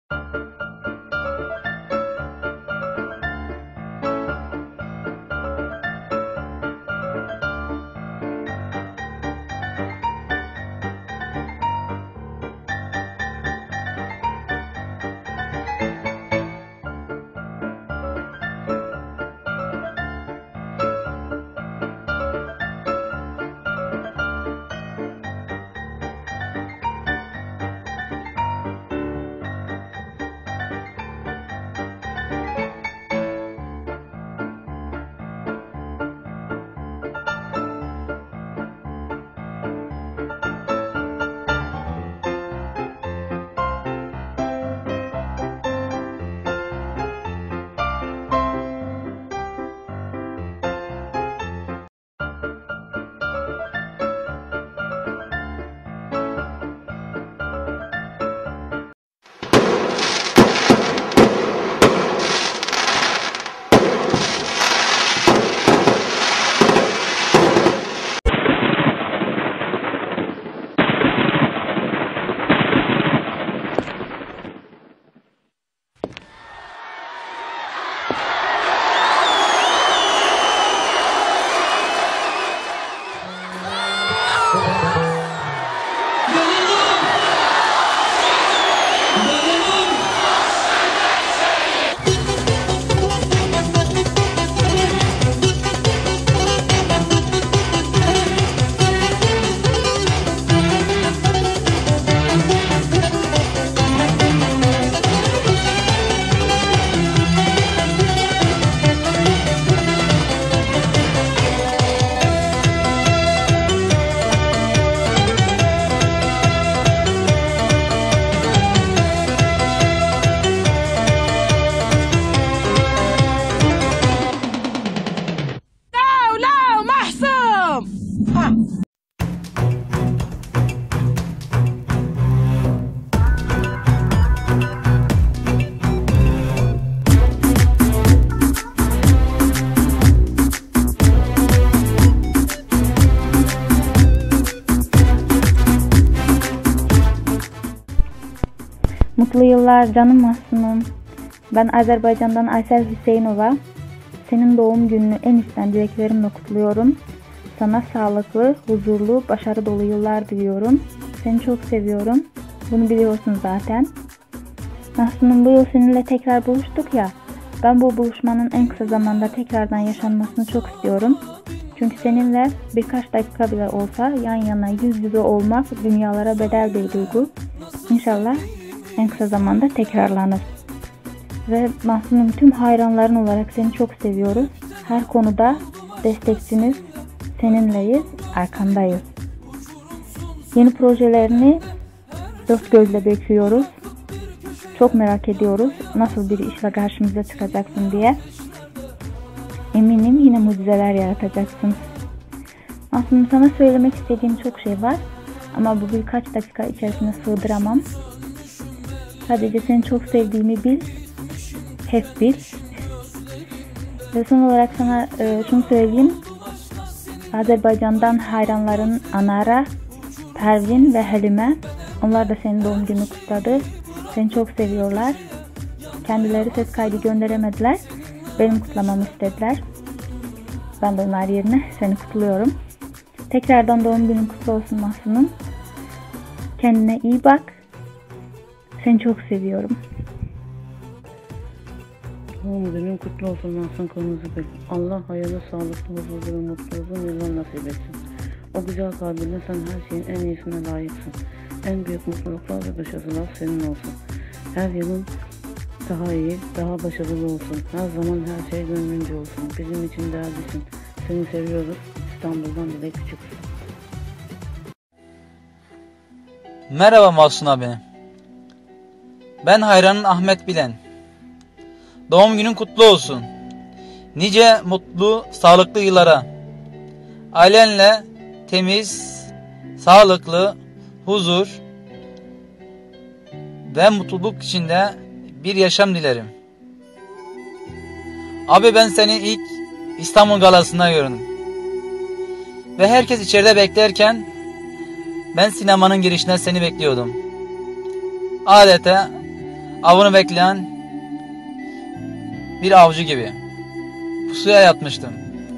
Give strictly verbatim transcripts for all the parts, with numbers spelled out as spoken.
Mutlu yıllar canım Mahsun'um. Ben Azerbaycan'dan Aysel Hüseyinova. Senin doğum gününü en içten dileklerimle kutluyorum. Sana sağlıklı, huzurlu, başarı dolu yıllar diliyorum. Seni çok seviyorum. Bunu biliyorsun zaten. Mahsun'um, bu yıl seninle tekrar buluştuk ya. Ben bu buluşmanın en kısa zamanda tekrardan yaşanmasını çok istiyorum. Çünkü seninle birkaç dakika bile olsa yan yana yüz yüze olmak dünyalara bedel bir duygu. İnşallah en kısa zamanda tekrarlanır. Ve Mahsun'um, tüm hayranların olarak seni çok seviyoruz. Her konuda destekçiniz, seninleyiz, arkandayız. Yeni projelerini dört gözle bekliyoruz. Çok merak ediyoruz nasıl bir işle karşımıza çıkacaksın diye. Eminim yine mucizeler yaratacaksın. Aslında sana söylemek istediğim çok şey var ama bu birkaç dakika içerisinde sığdıramam. Sadece seni çok sevdiğimi bil, hep bil. Ve son olarak sana e, şunu söyleyeyim. Azerbaycan'dan hayranların Anara, Pervin ve Halime. Onlar da senin doğum gününü kutladı. Seni çok seviyorlar. Kendileri ses kaydı gönderemediler. Benim kutlamamı istediler. Ben de onlar yerine seni kutluyorum. Tekrardan doğum günün kutlu olsun Mahsun'um. Kendine iyi bak. Seni çok seviyorum. Doğum günün kutlu olsun Mahsun Kırmızıgül. Allah hayırlı, sağlıklı, huzurlu ve mutlu uzun yıllar nasip etsin. O güzel kalbinle sen her şeyin en iyisine layıksın. En büyük mutluluklar ve başarılar senin olsun. Her yılın daha iyi, daha başarılı olsun. Her zaman her şey gönlünce olsun. Bizim için değerlisin. Seni seviyoruz. İstanbul'dan Dilek Küçük. Merhaba Mahsun abi. Ben hayranın Ahmet Bilen. Doğum günün kutlu olsun. Nice mutlu, sağlıklı yıllara. Ailenle temiz, sağlıklı, huzur ve mutluluk içinde bir yaşam dilerim. Abi, ben seni ilk İstanbul Galası'nda gördüm. Ve herkes içeride beklerken ben sinemanın girişine seni bekliyordum. Adeta avını bekleyen bir avcı gibi pusuya yatmıştım.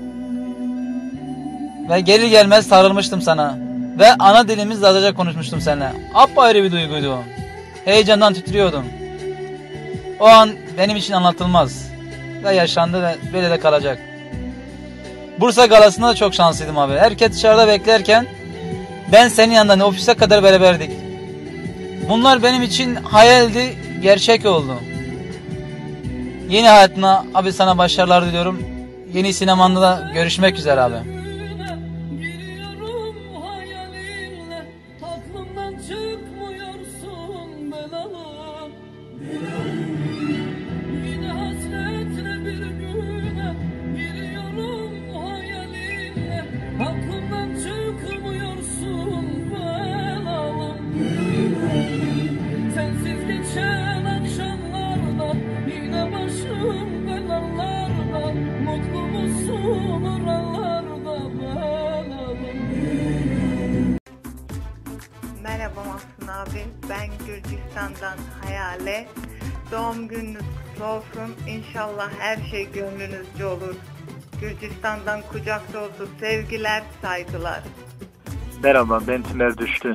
Ve gelir gelmez sarılmıştım sana. Ve ana dilimizle azıcık konuşmuştum seninle. Apayrı bir duyguydu o. Heyecandan titriyordum. O an benim için anlatılmaz. Ve yaşandı ve böyle de kalacak. Bursa galasında da çok şanslıydım abi. Herkes dışarıda beklerken ben senin yanında ofise kadar beraberdik. Bunlar benim için hayaldi, gerçek oldu. Yeni hayatına abi sana başarılar diliyorum. Yeni sinemanda da görüşmek üzere abi. Merhaba Mahsun abi, ben Gürcistan'dan Hayale. Doğum gününüz kutlu olsun. İnşallah her şey gönlünüzce olur. Gürcistan'dan kucak dolusu sevgiler, saygılar. Merhaba, ben Tümer Düştü.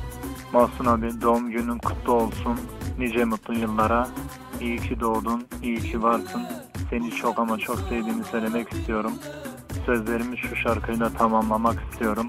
Mahsun abi, doğum günün kutlu olsun. Nice mutlu yıllara. İyi ki doğdun, iyi ki varsın. Seni çok ama çok sevdiğimi söylemek istiyorum. Sözlerimi şu şarkıyla tamamlamak istiyorum.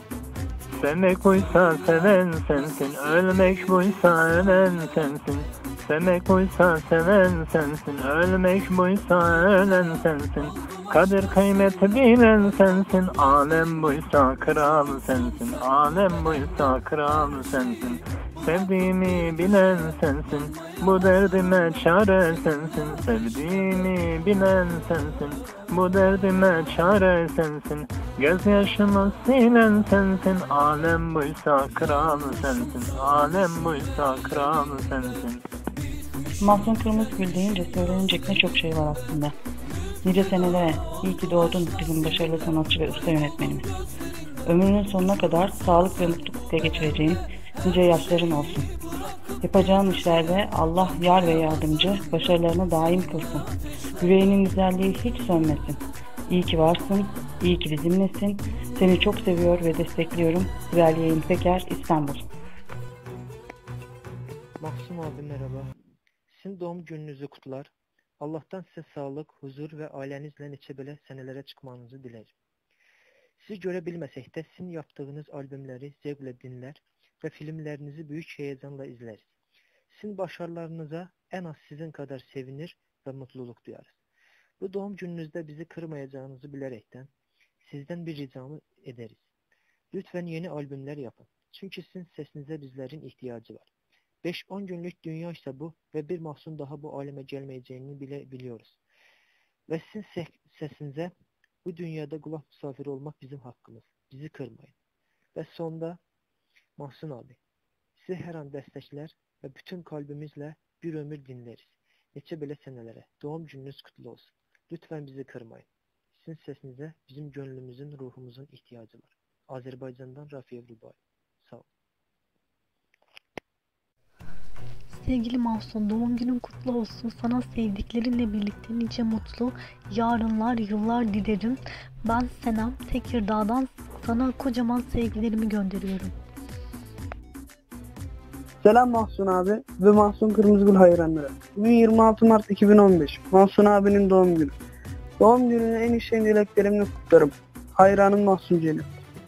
Sevmek buysa seven sensin, ölmek buysa ölen sensin. Sevmek buysa seven sensin, ölmek buysa ölen sensin. Kadir kıymeti bilen sensin, alem buysa kral sensin. Alem buysa kral sensin. Sevdiğimi bilen sensin, bu derdime çare sensin. Sevdiğimi bilen sensin, bu derdime çare sensin. Gözyaşımı silen sensin, alem buysa kral sensin. Alem buysa kral sensin. Mahsun Kırmızıgül deyince söylenecek ne çok şey var aslında. Nice senelere iyi ki doğdun bizim başarılı sanatçı ve usta yönetmenimiz. Ömrünün sonuna kadar sağlık ve mutlulukla geçireceğin nice yaşların olsun. Yapacağın işlerde Allah yar ve yardımcı, başarılarına daim kılsın. Yüreğinin güzelliği hiç sönmesin. İyi ki varsın, iyi ki bizimlesin. Seni çok seviyor ve destekliyorum. Sibel Yayın Peker, İstanbul. Mahsun abi merhaba. Sizin doğum gününüzü kutlar. Allah'tan size sağlık, huzur ve ailenizle neçə belə senelere çıkmanızı dilerim. Sizi görebilmesek de sizin yaptığınız albümleri zevkle dinler ve filmlerinizi büyük heyecanla izleriz. Sizin başarılarınıza en az sizin kadar sevinir ve mutluluk duyarız. Bu doğum gününüzde bizi kırmayacağınızı bilerekten sizden bir ricamı ederiz. Lütfen yeni albümler yapın. Çünkü sizin sesinize bizlerin ihtiyacı var. beş on günlük dünya ise bu ve bir Mahsun daha bu aleme gelmeyeceğini bile biliyoruz. Ve sizin sesinize bu dünyada kulak misafiri olmak bizim hakkımız. Bizi kırmayın. Ve sonda Mahsun abi, sizi her an destekler ve bütün kalbimizle bir ömür dinleriz. Neçə belə senelere. Doğum gününüz kutlu olsun. Lütfen bizi kırmayın. Sizin sesinize bizim gönlümüzün, ruhumuzun ihtiyacı var. Azerbaycan'dan Rafiye Rubai. Sağ olun. Sevgili Mahsun, doğum günün kutlu olsun. Sana sevdiklerinle birlikte nice mutlu yarınlar, yıllar dilerim. Ben Senem Tekirdağ'dan sana kocaman sevgilerimi gönderiyorum. Selam Mahsun abi ve Mahsun Kırmızıgül hayranları. Bugün yirmi altı Mart iki bin on beş. Mahsun abinin doğum günü. Doğum gününü en içten dileklerimle kutlarım. Hayranım Mahsun Celil.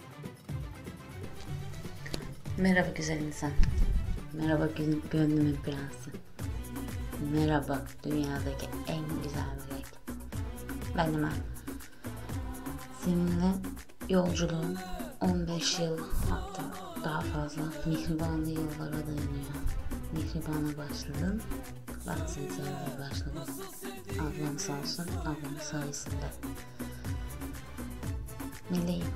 Merhaba güzel insan. Merhaba gönlümün prensi. Merhaba dünyadaki en güzel melek. Benim ben. Seninle yolculuğum on beş yıl, hatta daha fazla mihribanlı yıllara dayanıyor. Mihribana başladım. Ben seni sevmeye başladım. Ablam sağ olsun, ablamın sayesinde. Meleğim.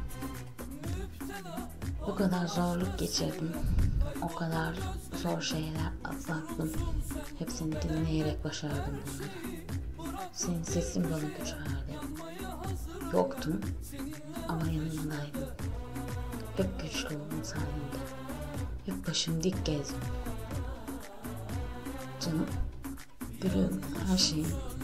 Bu kadar zorluk geçirdim. O kadar zor şeyler atlattım. Hepsini dinleyerek başardım bunları. Senin sesin bana güç verdi. Yoktum ama yanımdaydım. Hep güçlü oldum sayende. Hep başım dik gezdim. Canım, gülüm, her şeyim.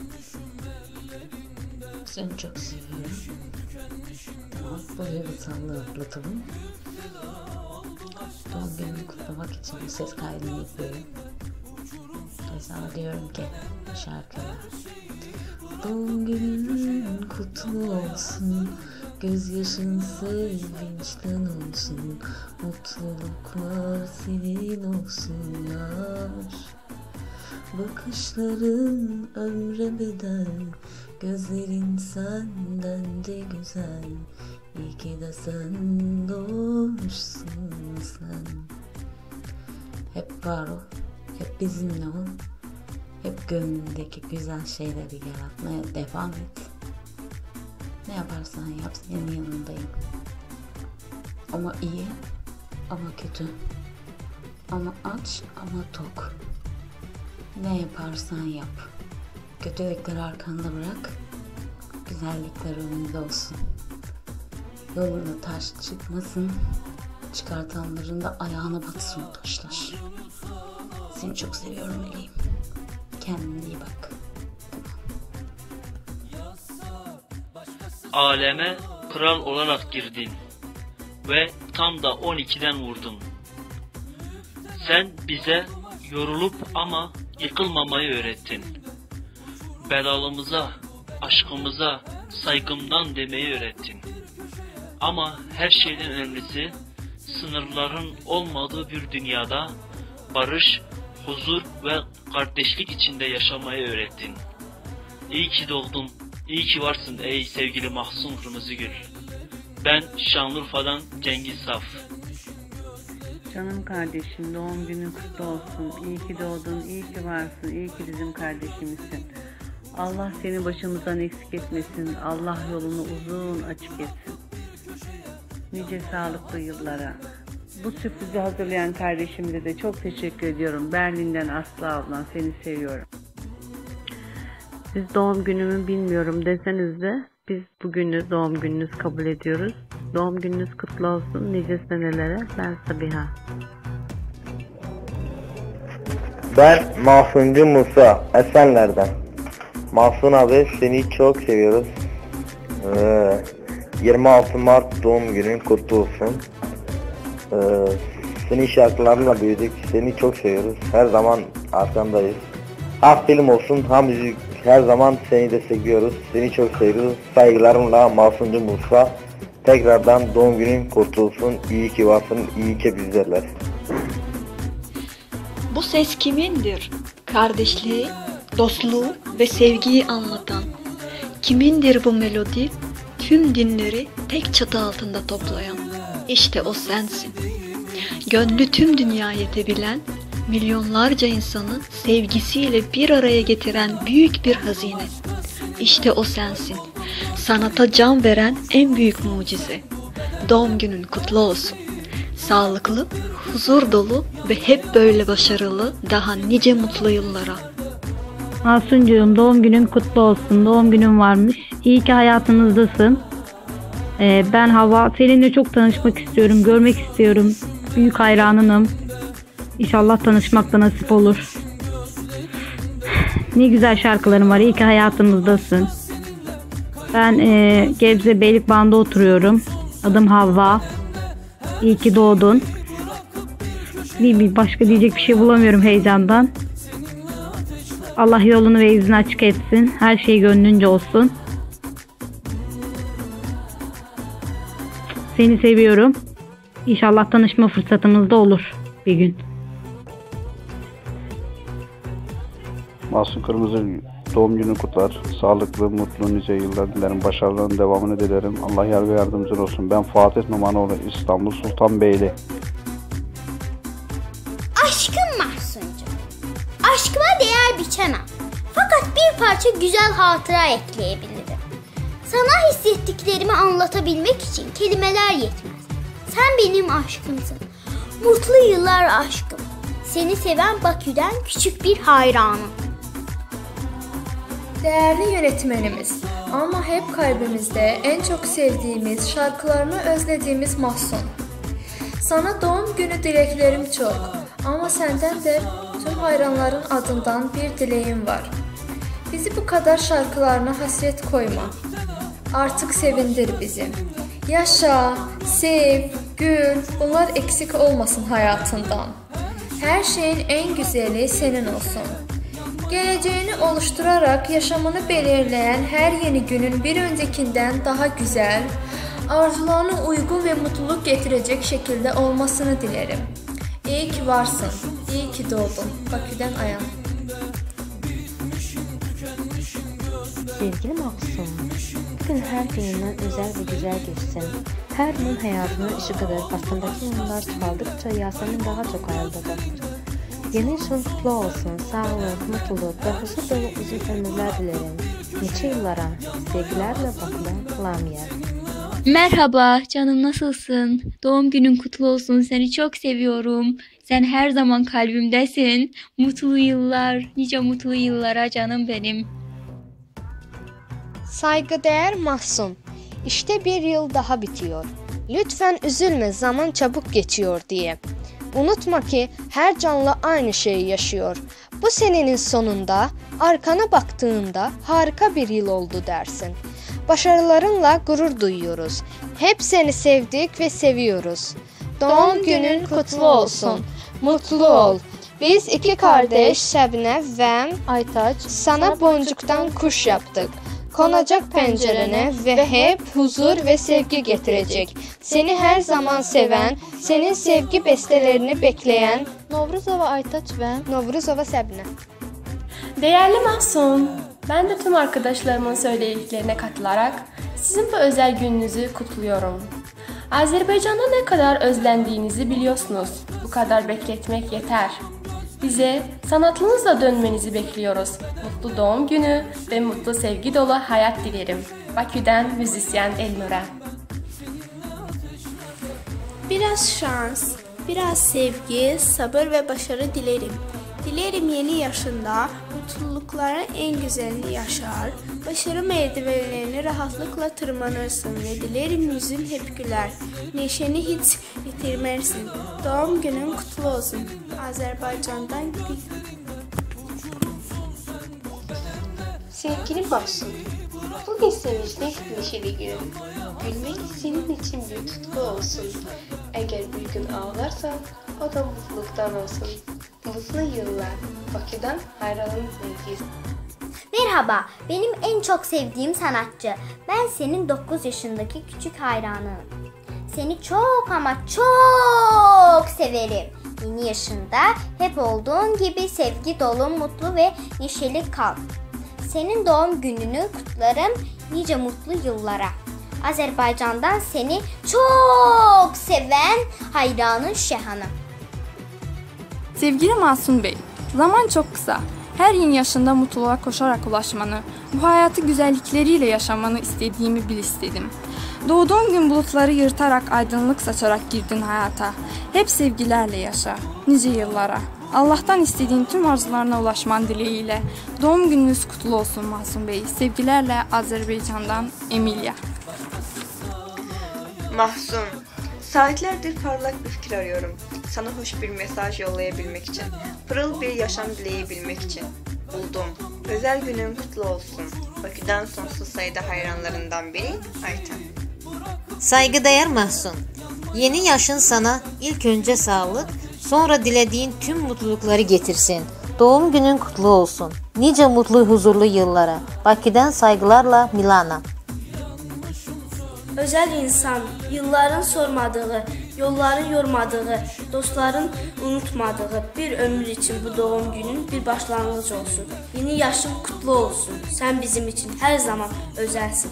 Seni çok seviyorum. Tamam, bu duygusallığı atlatalım. Doğum gününü kutlamak için bir ses kaydını yapıyorum. Mesela diyorum ki şarkıda: doğum günün kutlu olsun, gözyaşın sevinçten olsun, mutluluklar senin olsun yar. Bakışların ömre bedel, gözlerin senden de güzel. İyi ki de sen doğmuşsun sen. Hep var ol, hep bizimle ol. Hep gönlündeki güzel şeyleri yaratmaya devam et. Ne yaparsan yap, senin yanındayım. Ama iyi, ama kötü. Ama aç, ama tok. Ne yaparsan yap. Kötülükleri arkanda bırak. Güzellikler önünde olsun. Yoluna taş çıkmasın. Çıkartanların da ayağına batsın o taşlar. Seni çok seviyorum meleğim. Kendine iyi bak. Aleme kral olarak girdin ve tam da on ikiden vurdun. Sen bize yorulup ama yıkılmamayı öğrettin. Belalımıza, aşkımıza, saygımdan demeyi öğrettin. Ama her şeyden önemlisi, sınırların olmadığı bir dünyada barış, huzur ve kardeşlik içinde yaşamayı öğrettin. İyi ki doğdun, iyi ki varsın ey sevgili Mahsun Kırmızıgül. Ben Şanlıurfa'dan Cengiz Saf. Canım kardeşim, doğum günün kutlu olsun. İyi ki doğdun, iyi ki varsın, iyi ki bizim kardeşimizsin. Allah seni başımızdan eksik etmesin. Allah yolunu uzun açık etsin. Nice sağlıklı yıllara. Bu sürprizi hazırlayan kardeşimle de çok teşekkür ediyorum. Berlin'den Aslı ablan, seni seviyorum. Siz doğum günümü bilmiyorum deseniz de biz bugünü doğum gününüz kabul ediyoruz. Doğum gününüz kutlu olsun nice senelere. Ben Sabiha. Ben Mahsuncu Musa Esenler'den. Mahsun abi, seni çok seviyoruz. Ee, yirmi altı Mart doğum günün kutlu olsun. Ee, senin şarkılarınla büyüdük. Seni çok seviyoruz. Her zaman arkandayız. Ha film olsun, ha müzik, her zaman seni destekliyoruz. Seni çok seviyoruz. Saygılarımla Mahsuncu Musa. Tekrardan doğum günün kutlu olsun. İyi ki varsın, iyi ki bizlerler. Bu ses kimindir? Kardeşliği, dostluğu ve sevgiyi anlatan. Kimindir bu melodi? Tüm dinleri tek çatı altında toplayan. İşte o sensin. Gönlü tüm dünya yetebilen, milyonlarca insanı sevgisiyle bir araya getiren büyük bir hazine. İşte o sensin. Sanata can veren en büyük mucize. Doğum günün kutlu olsun. Sağlıklı, huzur dolu ve hep böyle başarılı daha nice mutlu yıllara. Mahsuncuğum, doğum günün kutlu olsun. Doğum günün varmış. İyi ki hayatınızdasın. Ee, ben Hava. Seninle çok tanışmak istiyorum. Görmek istiyorum. Büyük hayranınım. İnşallah tanışmak da nasip olur. Ne güzel şarkılarım var. İyi ki hayatımızdasın. Ben e, Gebze Beylikban'da oturuyorum. Adım Havva. İyi ki doğdun. Bir, bir başka diyecek bir şey bulamıyorum heyecandan. Allah yolunu ve izini açık etsin. Her şey gönlünce olsun. Seni seviyorum. İnşallah tanışma fırsatımız da olur bir gün. Mahsun Kırmızı doğum günü kutlar. Sağlıklı, mutlu, nice yıllar dilerim. Başarıların devamını dilerim. Allah yar ve yardımcın olsun. Ben Fatih Numanoğlu, İstanbul Sultanbeyli. Aşkım Mahsuncuğum. Aşkıma değer biçemem. Fakat bir parça güzel hatıra ekleyebilirim. Sana hissettiklerimi anlatabilmek için kelimeler yetmez. Sen benim aşkımsın. Mutlu yıllar aşkım. Seni seven Bakü'den küçük bir hayranım. Değerli yönetmenimiz, ama hep kalbimizde en çok sevdiğimiz, şarkılarını özlediğimiz Mahsun. Sana doğum günü dileklerim çok ama senden de tüm hayranların adından bir dileğim var. Bizi bu kadar şarkılarına hasret koyma. Artık sevindir bizi. Yaşa, sev, gül, bunlar eksik olmasın hayatından. Her şeyin en güzeli senin olsun. Geleceğini oluşturarak yaşamını belirleyen her yeni günün bir öncekinden daha güzel, arzularına uygun ve mutluluk getirecek şekilde olmasını dilerim. İyi ki varsın, iyi ki doğdun. Bakü'den Ayan. Sevgili Mahsun, bugün her gününden özel ve güzel geçsin. Her mum hayatının ışığı kadar aslındaki mumlar çoğaldıkça Yasemin daha çok ayrılacaqdır. Yeni yaşın kutlu olsun, sağlık, mutluluk ve huzur dolu uzun ömürler dilerim. Nice yıllara, sevgilerle Bakü'den Lamia. Merhaba canım, nasılsın? Doğum günün kutlu olsun, seni çok seviyorum. Sen her zaman kalbimdesin. Mutlu yıllar, nice mutlu yıllara canım benim. Saygıdeğer Mahsun, işte bir yıl daha bitiyor. Lütfen üzülme, zaman çabuk geçiyor diye. Unutma ki her canlı aynı şeyi yaşıyor. Bu senenin sonunda arkana baktığında harika bir yıl oldu dersin. Başarılarınla gurur duyuyoruz. Hep seni sevdik ve seviyoruz. Doğum günün kutlu olsun. Mutlu ol. Biz iki kardeş Şəbnə ve Aytaç sana boncuktan kuş yaptık. Konacak pencerene ve hep huzur ve sevgi getirecek. Seni her zaman seven, senin sevgi bestelerini bekleyen Novruzova Aytaç ve Novruzova Şəbnə. Değerli Mahsun, ben de tüm arkadaşlarımın söylediklerine katılarak sizin bu özel gününüzü kutluyorum. Azerbaycan'da ne kadar özlendiğinizi biliyorsunuz. Bu kadar bekletmek yeter. Bize sanatınızla dönmenizi bekliyoruz. Mutlu doğum günü ve mutlu sevgi dolu hayat dilerim. Bakü'den müzisyen Elnura. Biraz şans, biraz sevgi, sabır ve başarı dilerim. Dilerim yeni yaşında mutlulukların en güzelini yaşar, başarı merdivenlerini rahatlıkla tırmanırsın ve dilerim yüzün hep güler, neşeni hiç yitirmezsin. Doğum günün kutlu olsun. Azerbaycan'dan Gül. Sevgili Mahsun, bugün sevinçli neşeli gün. Gülmek senin için bir tutku olsun. Eğer bir gün ağlarsan, o da mutluluktan olsun. Mutlu yıllar. Bakü'den hayranım Nergiz. Merhaba, benim en çok sevdiğim sanatçı. Ben senin dokuz yaşındaki küçük hayranım. Seni çok ama çok severim. Yeni yaşında hep olduğun gibi sevgi dolu, mutlu ve neşeli kal. Senin doğum gününü kutlarım, nice mutlu yıllara. Azerbaycan'dan seni çok seven hayranın Şehanım. Sevgili Mahsun Bey, zaman çok kısa. Her yeni yaşında mutluluğa koşarak ulaşmanı, bu hayatı güzellikleriyle yaşamanı istediğimi bil istedim. Doğduğun gün bulutları yırtarak aydınlık saçarak girdin hayata. Hep sevgilerle yaşa, nice yıllara. Allah'tan istediğin tüm arzularına ulaşman dileğiyle. Doğum gününüz kutlu olsun Mahsun Bey. Sevgilerle Azerbaycan'dan Emilia. Mahsun, saatlerdir parlak bir fikir arıyorum. Sana hoş bir mesaj yollayabilmek için, pırıl bir yaşam dileyebilmek için. Buldum. Özel günün kutlu olsun. Bakü'den sonsuz sayıda hayranlarından biri Ayten. Saygıdeğer Mahsun, yeni yaşın sana ilk önce sağlık, sonra dilediğin tüm mutlulukları getirsin. Doğum günün kutlu olsun. Nice mutlu huzurlu yıllara. Bakü'den saygılarla Milana. Özel insan, yılların sormadığı, yolların yormadığı, dostların unutmadığı bir ömür için bu doğum günün bir başlangıç olsun. Yeni yaşın kutlu olsun. Sen bizim için her zaman özelsin.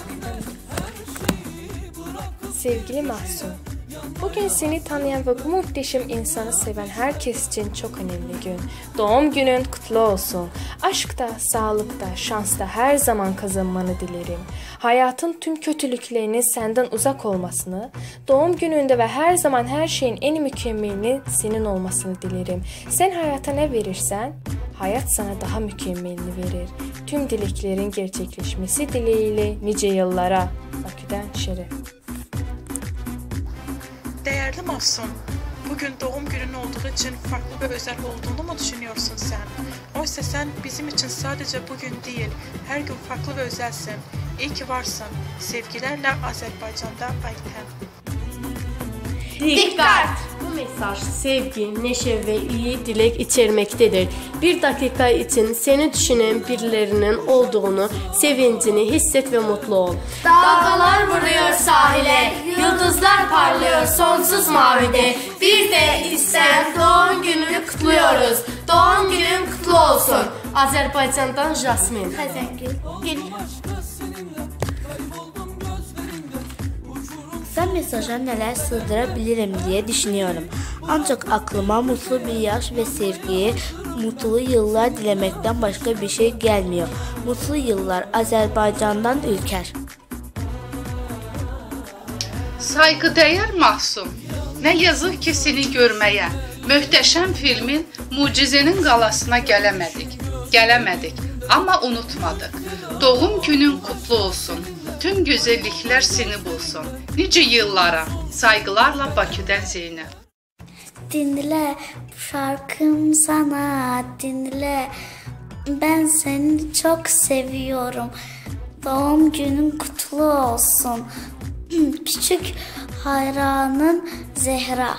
Sevgili Mahsun, bugün seni tanıyan ve bu muhteşem insanı seven herkes için çok önemli gün. Doğum günün kutlu olsun. Aşkta, sağlıkta, şansta her zaman kazanmanı dilerim. Hayatın tüm kötülüklerinin senden uzak olmasını, doğum gününde ve her zaman her şeyin en mükemmelini senin olmasını dilerim. Sen hayata ne verirsen, hayat sana daha mükemmelini verir. Tüm dileklerin gerçekleşmesi dileğiyle nice yıllara. Bakü'den Şeref. Değerli Mahsun, bugün doğum günün olduğu için farklı ve özel olduğunu mu düşünüyorsun sen? Oysa sen bizim için sadece bugün değil, her gün farklı ve özelsin. İyi ki varsın. Sevgilerle Azerbaycan'da Ayten. Dikkat! Bu mesaj sevgi, neşe ve iyi dilek içermektedir. Bir dakika için seni düşünen birilerinin olduğunu, sevincini hisset ve mutlu ol. Dalgalar vuruyor sahile, yıldızlar parlıyor sonsuz mavide. Bir de isten doğum gününü kutluyoruz. Doğum günün kutlu olsun. Azerbaycan'dan Jasmin. Xəzəngül, gel. Sen mesaja neler sığdırabilirim diye düşünüyorum. Ancak aklıma mutlu bir yaş ve sevgiyi, mutlu yıllar dilemekten başka bir şey gelmiyor. Mutlu yıllar Azerbaycan'dan Ülker. Saygıdeğer Mahsun, ne yazık ki seni görmeye, möhtəşəm filmin Mucizenin qalasına gələmədik. Gələmədik, amma unutmadık. Doğum günün kutlu olsun. Tüm güzellikler seni bulsun. Nice yıllara. Saygılarla Bakü'den Zeynep. Dinle bu şarkım sana, dinle. Ben seni çok seviyorum. Doğum günün kutlu olsun. Küçük hayranın Zehra.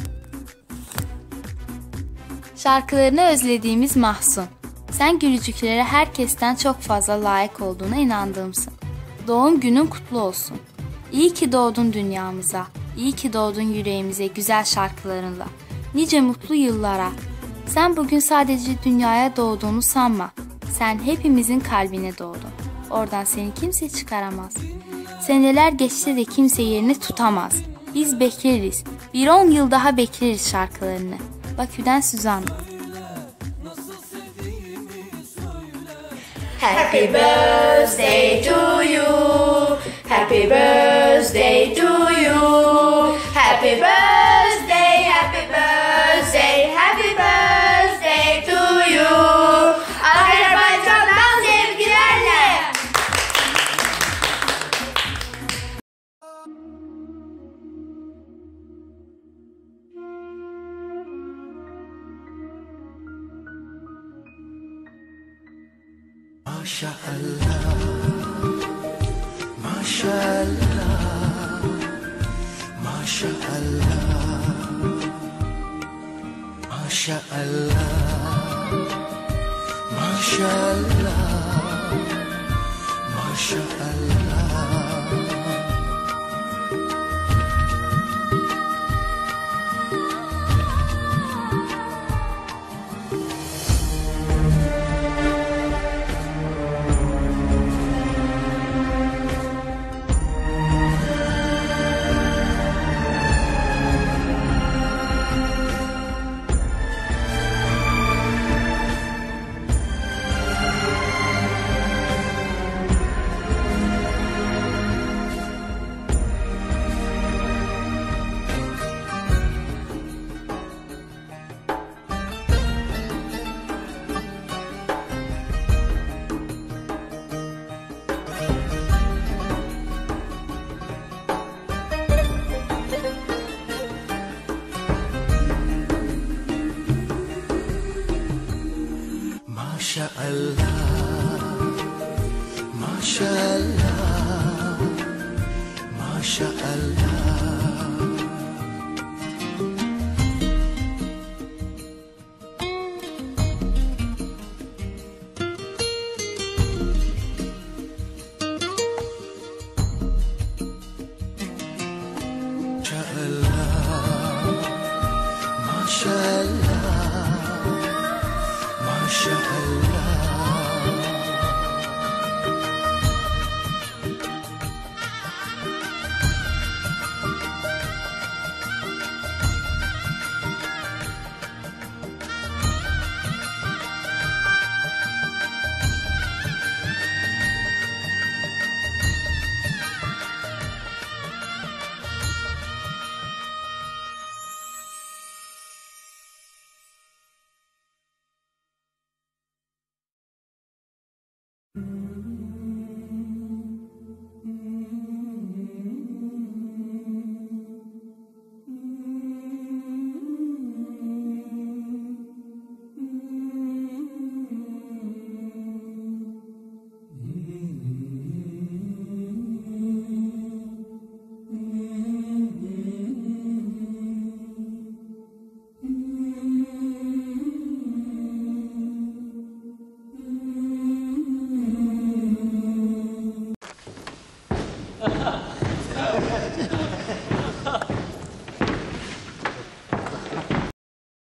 Şarkılarını özlediğimiz Mahsun. Sen gülücüklere herkesten çok fazla layık olduğuna inandığımsın. Doğum günün kutlu olsun. İyi ki doğdun dünyamıza. İyi ki doğdun yüreğimize güzel şarkılarınla. Nice mutlu yıllara. Sen bugün sadece dünyaya doğduğunu sanma. Sen hepimizin kalbine doğdun. Oradan seni kimse çıkaramaz. Seneler geçse de kimse yerini tutamaz. Biz bekleriz. Bir on yıl daha bekleriz şarkılarını. Bakü'den Süzan. Happy birthday to you. Happy birthday to you. Happy birthday, happy birthday, happy birthday to you. Azerbaycan'dan sevgilerle. Maşallah, maşallah, maşallah, maşallah, maşallah, maşallah. Maşallah, maşallah, maşallah.